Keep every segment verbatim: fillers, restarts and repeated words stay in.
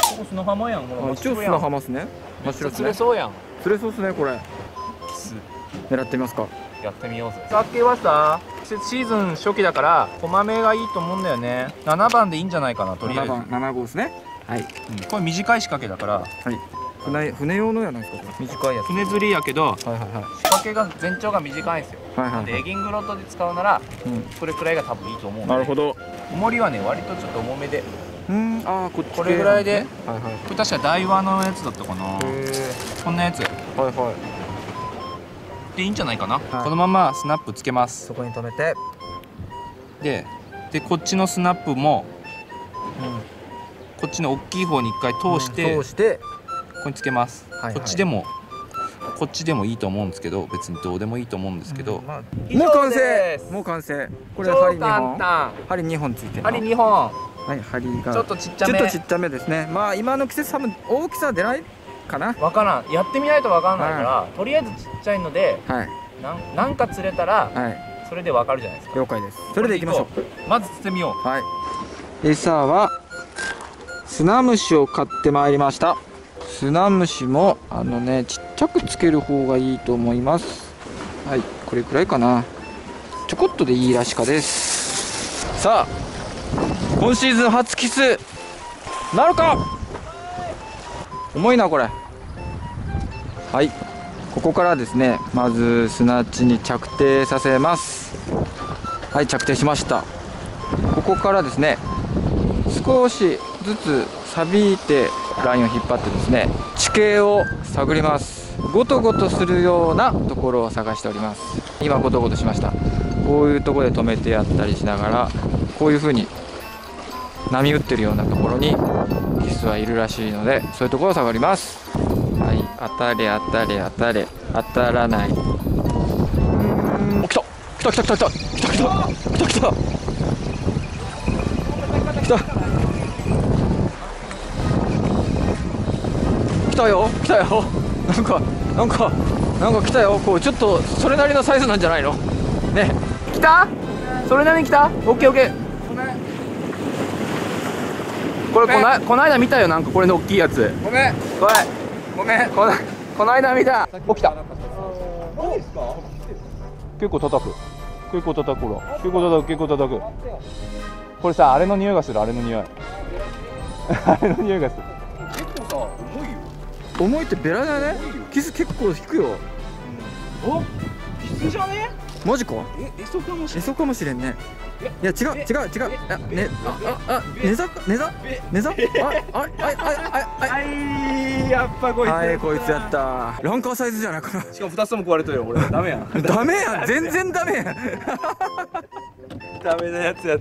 ここ砂浜やん。 あ、一応砂浜っすね。真っ白っすね。 釣れそうやん。 釣れそうっすね、これ。狙ってみますか。 やってみようぜ。酒はさ、季節シーズン初期だから小豆がいいと思うんだよね。ななばんでいいんじゃないかな、とりあえず。 ななばん、なな号ですね。はい、うん、 これ短い仕掛けだから。はい。 船船用のやないですか、これ。短いやつ。 船釣りやけど、はいはいはい、仕掛けが全長が短いんですよ。はいはい、はい、でエギングロッドで使うなら、うん、それくらいが多分いいと思う、ね。なるほど。重りはね、割とちょっと重めで。うん、ああ、こっち、ね、これぐらいで、はいはい、これ確かダイワのやつだったかな。こんなやつ。はいはい。でいいんじゃないかな。はい、このままスナップつけます。 そこに止めて。で、 でこっちのスナップも、うん、こっちの大きい方に一回通して、うん、通してここにつけます。はいはい、こっちでもこっちでもいいと思うんですけど、別にどうでもいいと思うんですけど、うん、まあ、 もう完成。もう完成。これ針にほん。針にほんついてる。針にほん。はい、針がちょっとちっちゃめ。 ちょっとちっちゃめですね。まあ今の季節多分大きさ出ないかな。 わからん。やってみないとわかんないから、はい、とりあえずちっちゃいので、はい、なんなんか釣れたら、はい、それでわかるじゃないですか。 了解です。それでいきましょう。 まず釣ってみよう。 はい。餌は砂虫を買ってまいりました。砂虫もあのね、ちっちゃくつける方がいいと思います。はい、これくらいかな。ちょこっとでいいらしかです。さあ、今シーズン初キスなるか。重いなこれ。はい、ここからですね、まず砂地に着底させます。はい、着底しました。ここからですね、少しずつ錆びてラインを引っ張ってですね、地形を探ります。ゴトゴトするようなところを探しております。今ゴトゴトしました。こういうところで止めてやったりしながら、こういう風に波打ってるようなところにキスはいるらしいので、そういうところを探ります。はい、当たれ当たれ当たれ、当たらない。うーん、お、来た来た来た来た来た来た来た来た来た来た来たよ来たよ。なんかなんかなんか来たよ。こうちょっとそれなりのサイズなんじゃないのね。来た、それなりに来た。オッケーオッケー。これこのこの間見たよ、なんかこれの大きいやつ。ごめんこれごめん、このこの間見た。お、来た。結構叩く結構叩くほら、結構叩く結構叩く。これさ、あれの匂いがする、あれの匂いあれの匂いがする。結構さ、重いよ。重いってベラだね。キス結構引くよ。うん、お、キスじゃね。マジか。え、エソかもしれん。エソかもしれんね。いや違う違う違う。あ、ね、あああ、ねざかねざねざ。ああああああい、やっぱこいつ。はい、こいつやった。ランカーサイズじゃないかな。しかも二つとも食われとるよ。俺ダメやん。ダメやん、全然ダメやん。ダメなやつやった。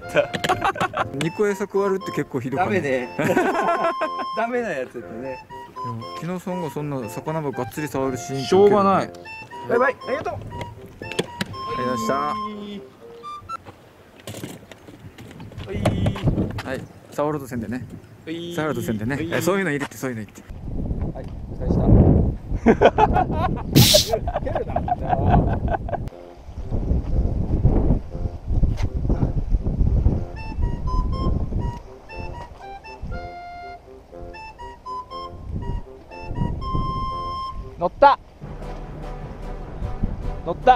にこ餌食わるって結構ひどい。ダメね。ダメなやつやったね。木野さんがそんな魚もがっつり触るシーンしょうがない。バイバイ、ありがとう。ありがとうございました。はい、触ろうとせんでね。触ろうとせんでね。え、そういうの入れて、そういうの入れて。はい、お疲れした。乗った。乗った。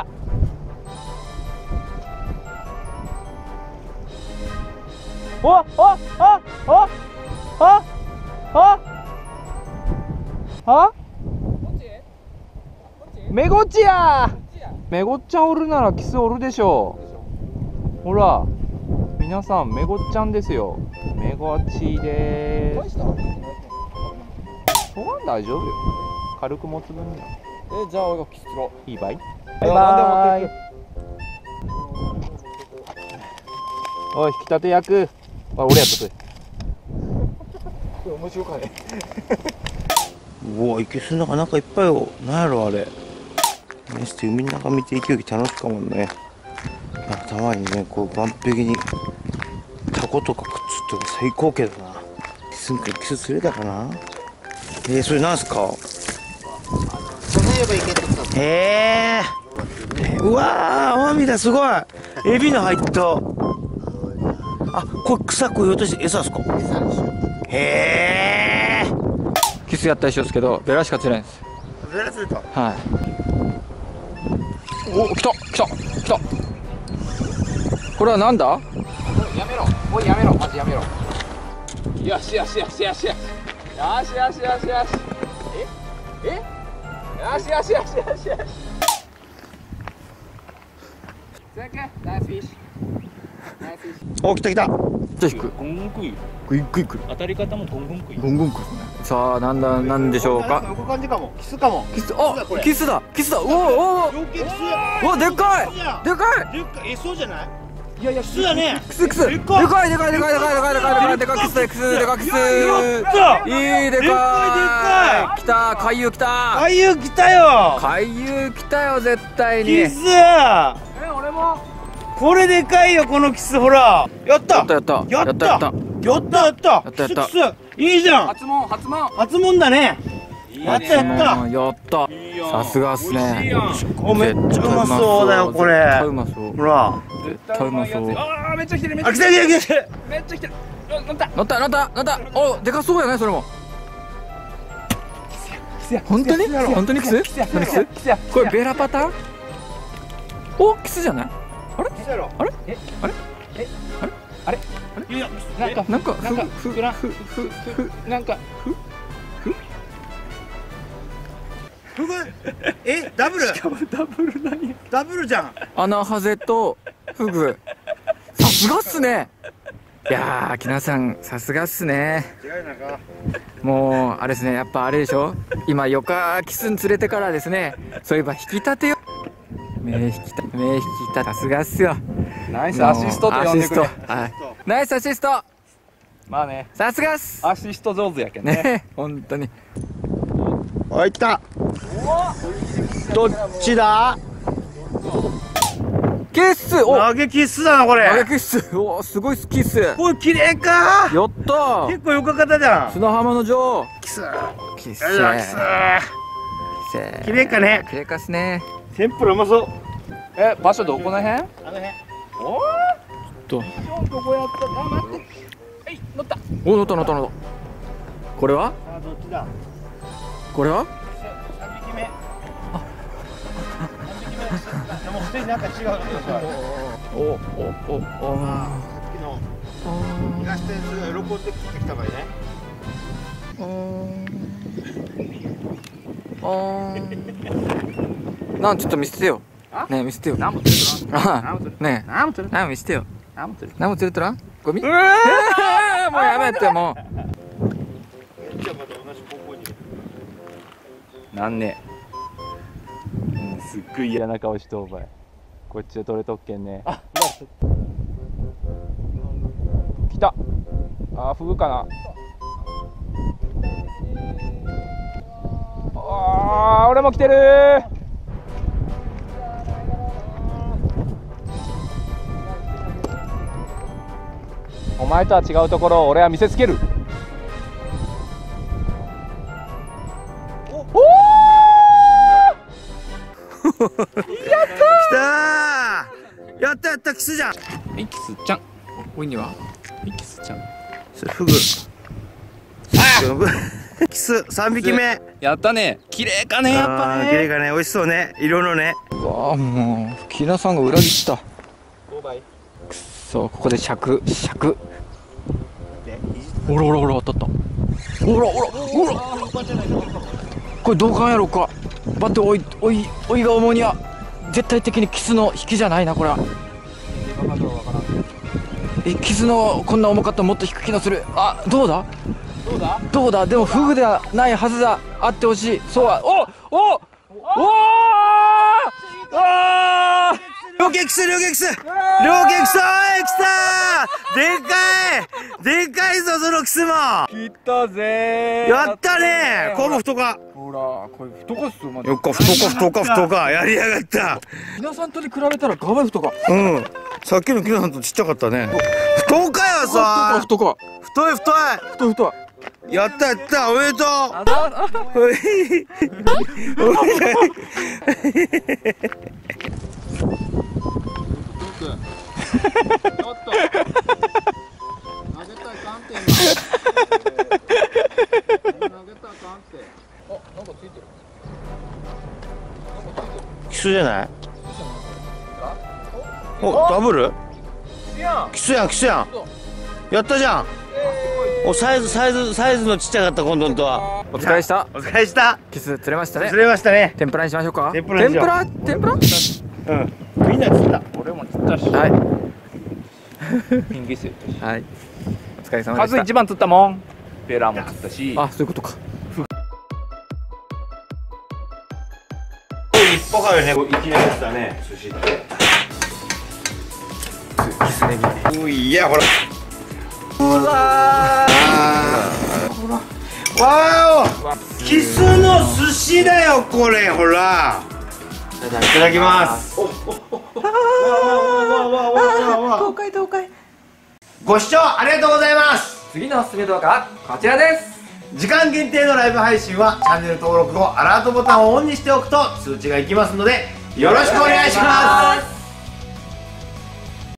おお、ああああああ、メゴチや。メゴっちゃんおるならキスおるでしょう。ほら皆さん、メゴっちゃんですよ。メゴチでーす。そこは大丈夫よ。軽く持つ分には。え、じゃあ俺がキスろう。いいばい。バイバーイ。おい、引き立て役。あ、俺やったと。面白かね。うわ、いけすの中なんかいっぱいよ。なんやろあれ。ね、して海の中見ていきよき楽しかもんね。なんかたまにね、こう岸壁にタコとかくっつって最高けどな。キスんかキス釣れたかな。えー、それなんすか。えー、うわー、アマミだ、すごい。エビの入った。あ、これ草食い落として餌ですか。へえ。 スやったりしようですけど、ベラしか釣れないです。 ベラ釣れた。 はい。お、来た来た来た。これはなんだ？ やめろ、おいやめろ、マジやめろ。よしよしよしよしよしよしよしよしよし。ええよしよしよしよしよし。ナイスフィッシュ。ナイスフィッシュ。 お、来た来た。 じゃあ引く。 ゴンゴンクイ。 グイグイくる。 当たり方もゴンゴンクイ。 ゴンゴンくる。さあ、なんだ、なんでしょうか。 こういう感じかも。キスかも。 キス、あ、キスだ、キスだ。おお、おお。 陽気キス。 お、でっかい。でかい。 でっかい。え、そうじゃない？いやいや、キスだね。 キスキス。でかい、でかい、でかい、でかい、でかい、でかい、でかい、でかい、キス、でかい、キス、でかい、キス。いい、でかい。でかい。来た、海遊来た。 海遊来たよ。 海遊来たよ、絶対に。 キス。 え、俺も。 これでかいよ、このキス、ほら。やった。 やった、やった。 やった。 やった。 やったやったやったやった。 キスキスいいじゃん。 初門、初門。 初もんだね。やったやった。 やった。さすがっすね。 お、めっちゃうまそうだよこれ。 絶対うまそう。 ほら。 絶対うまそう。 ああ、めっちゃ来てる、めっちあ、 ゃ来てる。 来た来た来た。 めっちゃ来てる。乗った。 乗った乗った乗った。お、でかそうやね、それも。本当に本当にキス？ キスや。 何キス？ キスや。 これベラパターン？お、キスじゃない？あれ？ キスやろ。 あれ？ え、 あれ？ え、あれ？あれ？ いや、 なんか、 なんかなんか、 ふふら、 ふふ、ふ、ふ、なんか、ふ、 ふぐ。え、ダブル。 ダブル何？ ダブルじゃん。 アナハゼとフグ。さすがっすね。いやー、きなさんさすがっすね。 違いなんか。 もうあれですね、やっぱあれでしょ。今よかキスに連れてからですね。そういえば引き立てよ。目引き立て、目引き立て、さすがっすよ。 ナイスアシストと呼んでくれ。 アシスト、はい。ナイスアシスト。 まあね、 さすがっす。 アシスト上手やけんね。 ね、本当に。 おい、来た。どっちだ？ キッス。お、 投げキスだな、これ。 投げキッス。お、すごいキッス。 これ綺麗か。 やったー。 結構よかったじゃん。 砂浜の女王。 キス。 キッス。 キス。綺麗かね。 綺麗かっすね。 天ぷらうまそう。 え、場所どこの辺？ あの辺。 おお。 と。 どこやった？あ、待って。はい、乗った。 お、乗った乗った乗った。これは？ さあ、どっちだ。 これは？ 三匹目。あ。三匹目。でも、普通になんか違う。 お、お、お、お。 さっきの。東手すごい喜んで切ってきた場合ね。 あーなんちょっと見せてよ。ねえ見せてよ。 何も釣れとらん。 あねえ何も釣れとらん。 なん見せてよ。 何も釣れと何も釣れとらん？ゴミ？えー、もうやめてもう。 じゃあまた同じ方向に。 らん。なんね。すっごい嫌な顔しとお前。こっちで取れとっけんね。あ、来た。あー、フグかな。あー、俺も来てるー。お前とは違うところを俺は見せつける。おお来たー。やったやった、キスじゃん。 はい、キスちゃん。 おいにははい、キスちゃん。 それフグ。キス三匹目。 やったね。綺麗かね、やっぱね。 綺麗かね、美味しそうね。色のね。 うわあ、もう木田さんが裏切った。くそ、ここで尺尺。おらおらおら当たった。おらおらおら。これどうかんやろうか。待っておいおいおいが思うには絶対的にキスの引きじゃないなこれは。え、キスのこんな重かったらもっと引く気がする。あ、どうだどうだどうだ。でもフグではないはずだ。あってほしい。そうは。おおおおああ両撃キス、両撃キス、両撃キス、おい、来たー。でかいでかいぞ、そのキスも。 切ったぜー。 やったねー。これも太か。 ほら、これ太かっすよ、まよっか、太か、太か、太か。やりやがった。 皆さんとに比べたらガバ太か。 うん。さっきのキノさんとちっちゃかったね。太かよさ。 太か。 太い、太い。 太い太い。 やった、やった、おめでとう。 あざおい。おい。 ちょっと投げたい観点が投げたい観点キスじゃない？お、ダブル？キスやん、キスやん。やったじゃん。お、サイズ、サイズ、サイズのちっちゃかった、今度とは。 お疲れした。 お疲れした。 キス釣れましたね。 釣れましたね。 天ぷらにしましょうか。 天ぷらにしよう。 天ぷら？天ぷら？ うん。みんな釣った。 俺も釣ったし。 はい。 ピンギス。 はい。お疲れ様でした。 数一番釣ったもん。ペラも釣ったし。 あ、そういうことか。 一歩からね、こういきなりですね、寿司って。 キスネギ。 ういや、ほら。ほらー。わーお。キスの寿司だよ、これ、ほら。いただきます。わわわわわわ。 東海東海。 ご視聴ありがとうございます。 次のおすすめ動画はこちらです。 時間限定のライブ配信はチャンネル登録後アラートボタンをオンにしておくと通知がいきますのでよろしくお願いします。